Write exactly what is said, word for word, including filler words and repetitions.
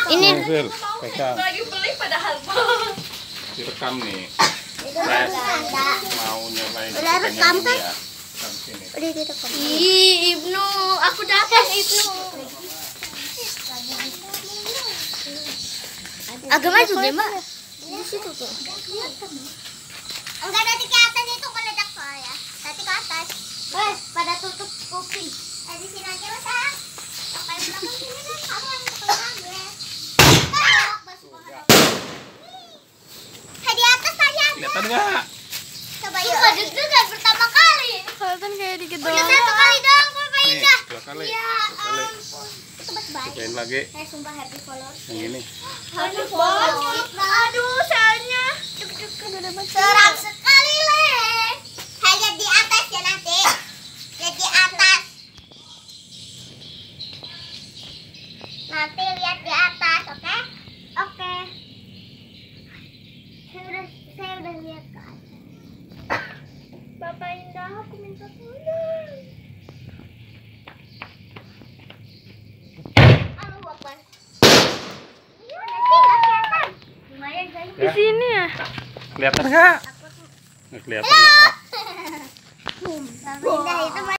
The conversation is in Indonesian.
Ini Fir, pegang. Lagi beli padahal Direkam nih. Saya mau nyobain Udah rekam kan? ya. Rekam sini. udah direkam. Ih, Ibnu, aku datang Ibnu. Agak maju deh, Mbak. Di situ tuh. Enggak, nanti ke atas itu meledak soalnya. Nanti ke atas. Eh, pada tutup kuping. Eh, di sini aja lah, Sang. Sampai belakang sini kan kamu yang belakang ya. Kayak di atas aja. Kelihatan nggak? Coba yuk. Enggak deg-degan pertama kali. Kelihatan kayak dikit Udah doang. satu kali doang, Papa Nih, Indah. dua kali. Ya Dua kali. ampun. Itu pas baik. Cobain lagi. Eh, sumpah happy followers. Yang ini. Happy followers. Aduh, sayangnya. Seram sekali, Le. Hai, lihat di atas ya nanti. Lihat di atas. Nanti lihat di atas, oke? Oke. Saya udah saya udah lihat ke atas. Bapak Indah, aku minta tolong. Allahu Akbar. Iya, nanti nggak kelihatan. Lumayan, guys. Di sini ya. Kelihatan nggak? Nggak kelihatan nggak? Bapak Indah itu